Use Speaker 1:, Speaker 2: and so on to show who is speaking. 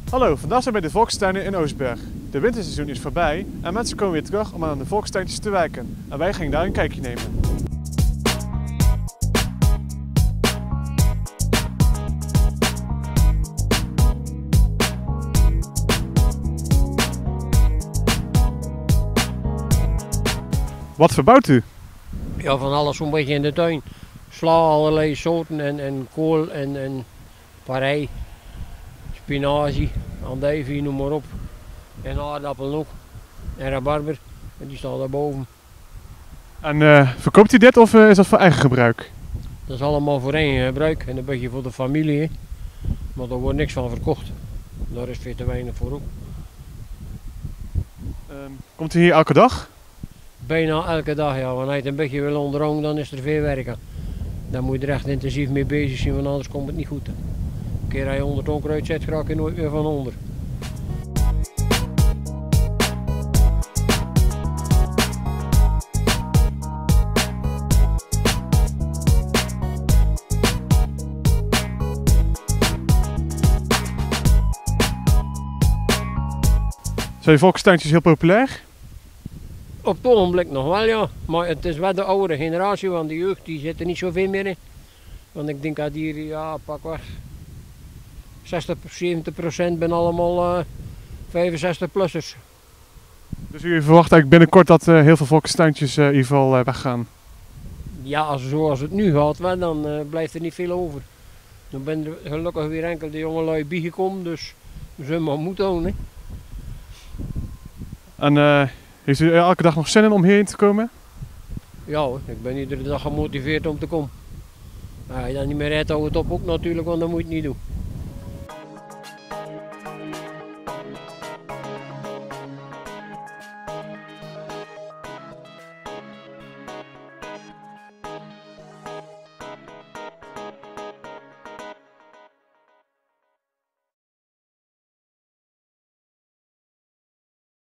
Speaker 1: Hallo, vandaag zijn we bij de Volkstuinen in Oostberg. De winterseizoen is voorbij en mensen komen weer terug om aan de volkstuintjes te werken. En wij gingen daar een kijkje nemen. Wat verbouwt u?
Speaker 2: Ja, van alles zo'n beetje in de tuin. Sla, allerlei soorten en kool en parij, spinazie, andijvie, noem maar op. En aardappelen ook. En rabarber, en die staat daarboven.
Speaker 1: En verkoopt u dit of is dat voor eigen gebruik?
Speaker 2: Dat is allemaal voor eigen gebruik en een beetje voor de familie. Hè. Maar daar wordt niks van verkocht. Daar is veel te weinig voor ook.
Speaker 1: Komt u hier elke dag?
Speaker 2: Bijna elke dag, ja. Wanneer je het een beetje wil onderhouden, dan is er veel werk aan. Daar moet je er echt intensief mee bezig zijn, want anders komt het niet goed. Een keer als je 100 onkruid zet, raak je nooit meer van onder.
Speaker 1: Zijn de volkstuintjes heel populair?
Speaker 2: Op het ogenblik nog wel, ja. Maar het is wel de oudere generatie, want de jeugd die zit er niet zoveel meer in. Want ik denk dat hier, ja, pakweg 60-70% ben allemaal 65-plussers.
Speaker 1: Dus u verwacht eigenlijk binnenkort dat heel veel volkstuintjes in ieder geval weggaan?
Speaker 2: Ja, zoals het nu gaat, wel, dan blijft er niet veel over. Dan ben er gelukkig weer enkel de jongelui bijgekomen, dus we zullen maar moeten houden.
Speaker 1: En heeft u elke dag nog zin in om hierheen te komen?
Speaker 2: Ja hoor, ik ben iedere dag gemotiveerd om te komen. Als je dat niet meer redt, hou het op ook natuurlijk, want dan moet je het niet doen.